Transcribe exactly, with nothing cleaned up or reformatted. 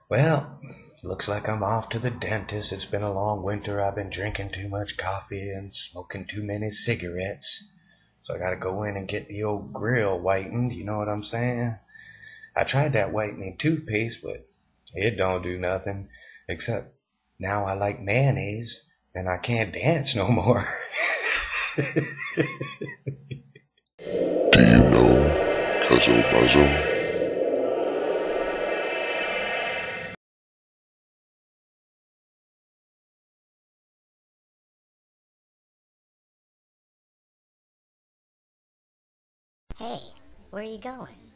Well, looks like I'm off to the dentist. It's been a long winter. I've been drinking too much coffee and smoking too many cigarettes. So I gotta go in and get the old grill whitened, you know what I'm saying? I tried that whitening toothpaste, but it don't do nothing. Except now I like mayonnaise and I can't dance no more. Do you know Cuzzo? Hey, where are you going?